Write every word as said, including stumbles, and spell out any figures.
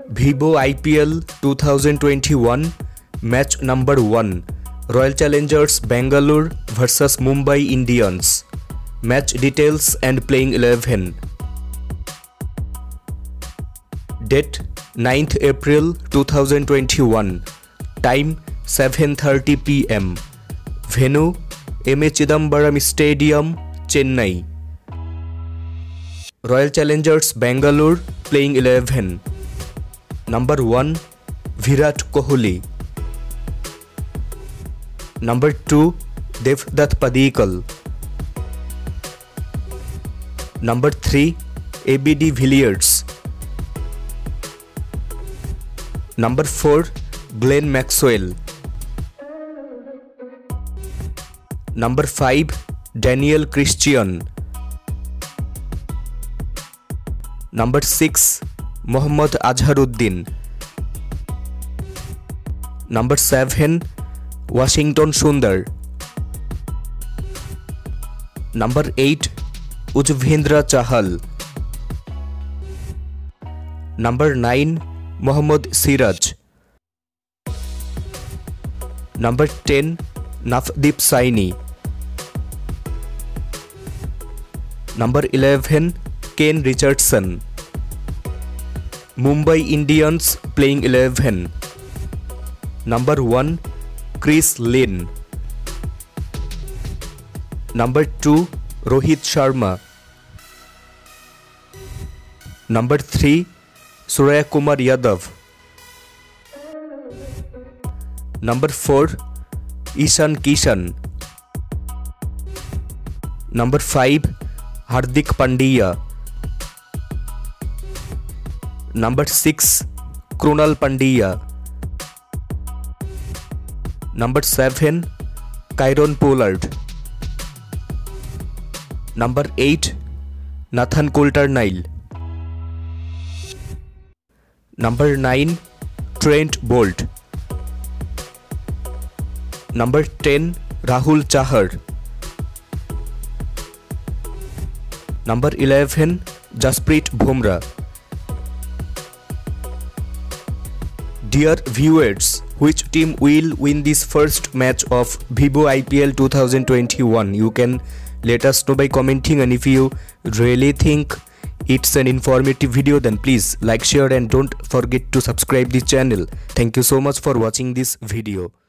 Vivo I P L twenty twenty-one Match number one Royal Challengers Bangalore versus Mumbai Indians. Match details and playing eleven. Date ninth April twenty twenty-one. Time seven thirty p m Venue M A Chidambaram Stadium, Chennai. Royal Challengers Bangalore playing eleven. Number one Virat Kohli. Number two Devdutt Padikkal. Number three A B de Villiers. Number four Glenn Maxwell. Number five Daniel Christian. Number six Mohammad Azharuddin. Number seven Washington Sundar. Number eight Yuzvendra Chahal. Number nine Mohammad Siraj. Number ten Navdeep Saini. Number eleven Kane Richardson. Mumbai Indians playing eleven. Number one Chris Lynn. Number two Rohit Sharma. Number three Surya Kumar Yadav. Number four Ishan Kishan. Number five Hardik Pandya. Number six Krunal Pandya. Number seven Kieron Pollard. Number eight Nathan Coulter-Nile. Number nine Trent Bolt. Number ten Rahul Chahar. Number eleven Jasprit Bumrah. Dear viewers, which team will win this first match of Vivo I P L twenty twenty-one? You can let us know by commenting, and if you really think it's an informative video, then please like, share and don't forget to subscribe the channel. Thank you so much for watching this video.